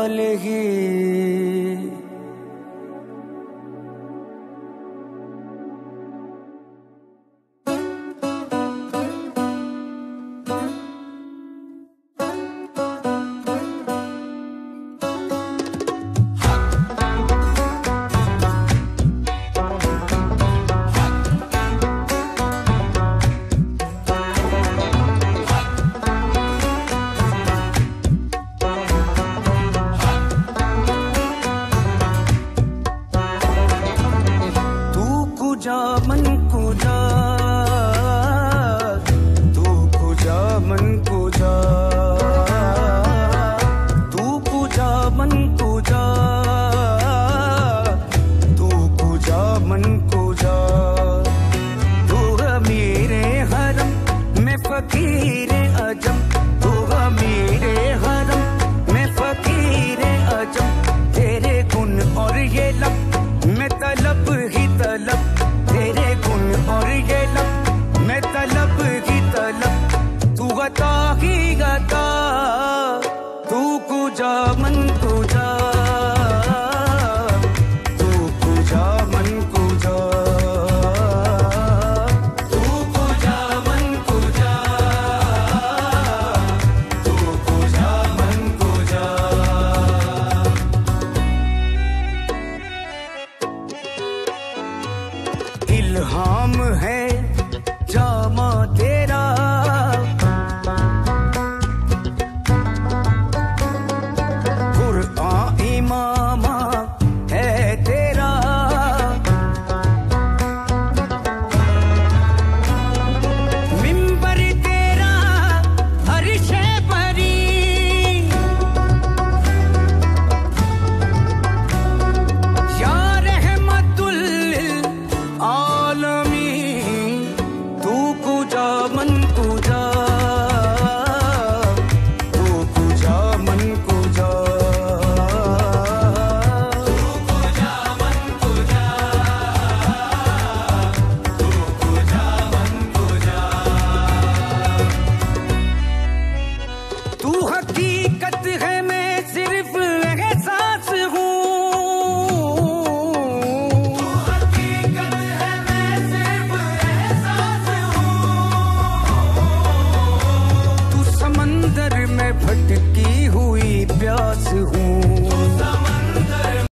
ही। जा मन को जा, तू पूजा मन को जा, तू पूजा मन को जा, तू पूजा मन को जा। तू मेरे हरम में फकीर अजम, तू मेरे हरम में फकीर अजम। तेरे गुण और ये लब में तलब ही तलब, तेरे गुण और ये लब मैं तलब की तलब। तू गता ही गता, तू कुजा मन